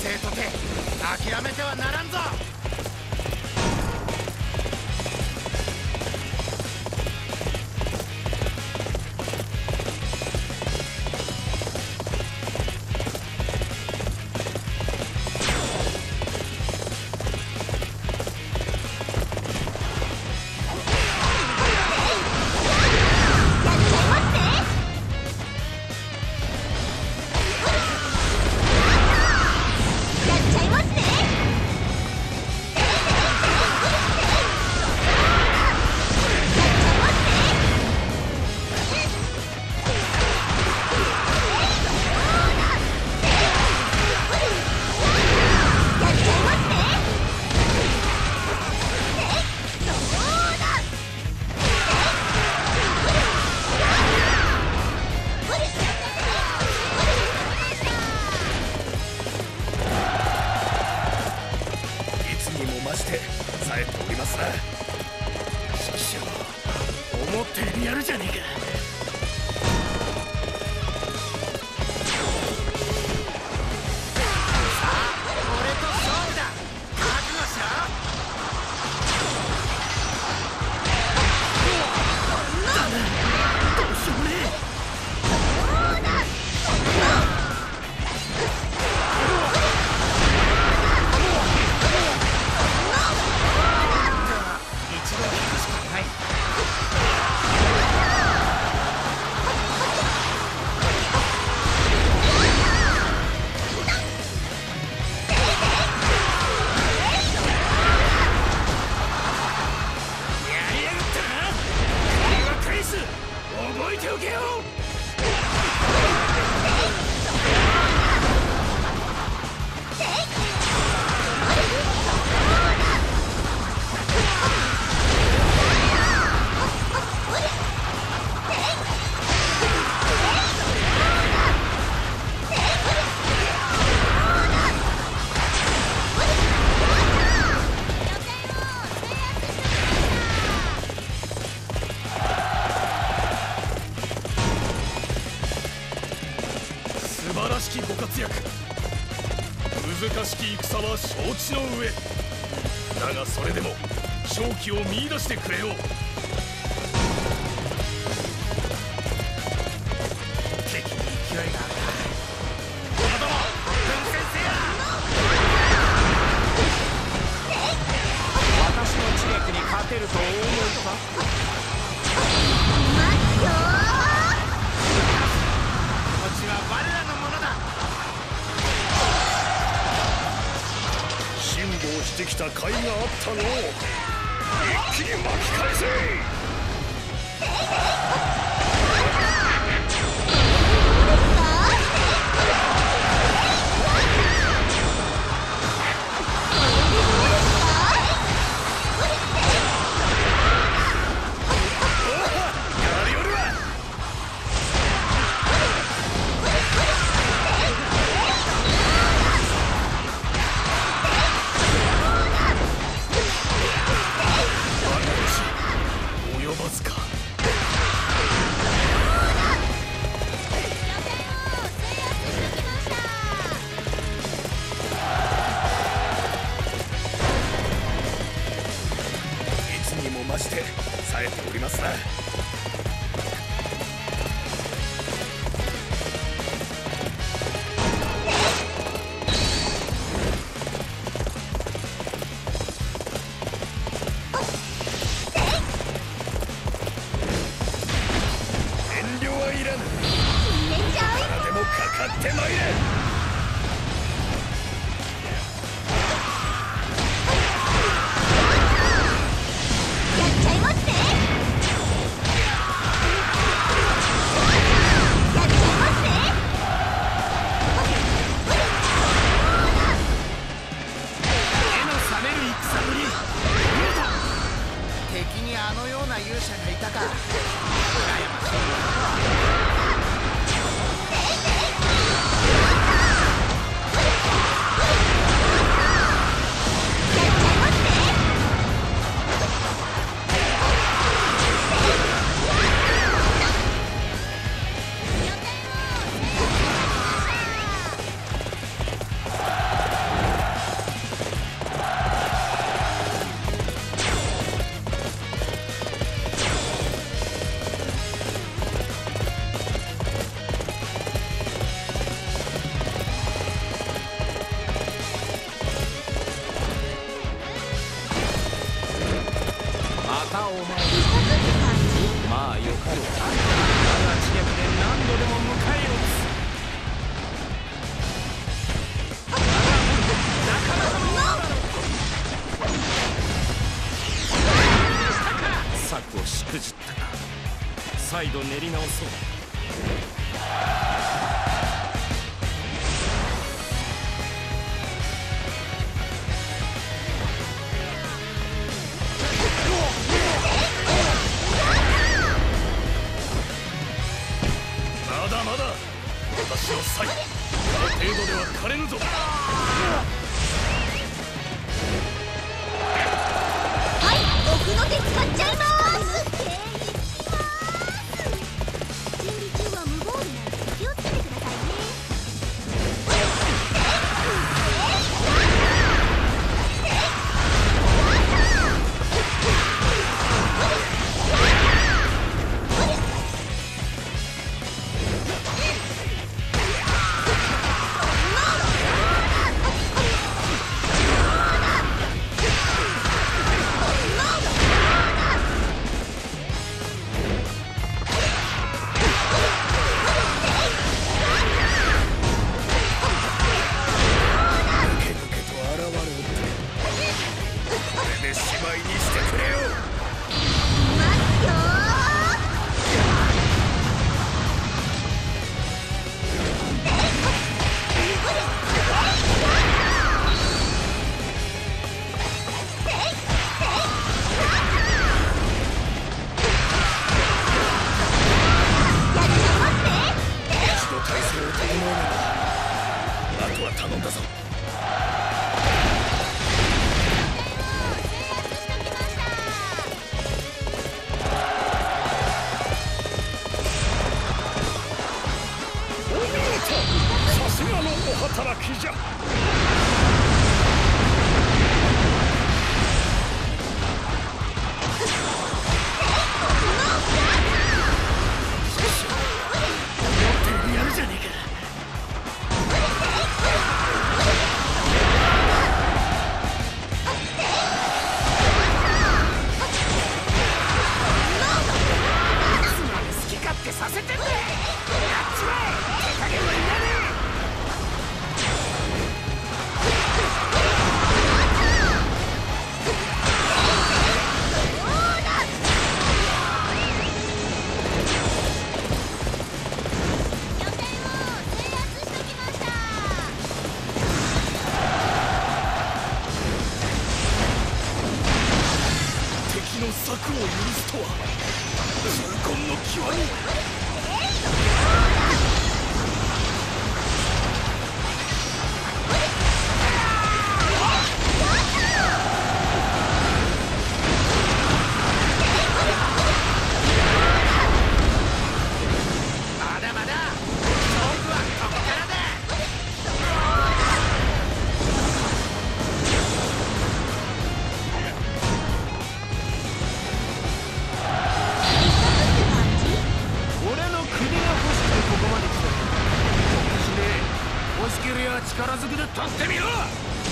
生とて諦めてはならんぞ。 難しき戦は承知の上だが、それでも勝機を見出してくれよう。 敵に勢いがある。このども分先生や。 私の知略に勝てるとお思いか。 待つよこっちは我らのものだ。 辛抱してきた甲斐があったのを一気に巻き返せ。 くじったか。再度練り直そう。 まだまだ私の才、この程度では枯れぬぞ。 はい、奥の手使っちゃいます。準備中は無防備なんで気をつけてくださいね。 働きじゃ。 やるじゃねえか。好き勝手させてんだ。やっちまえ。手加減はいらねえ。 策を許すとは痛恨の極み。 まだまだ勝負はここからだ。欲しけりゃ力ずくで取ってみろ。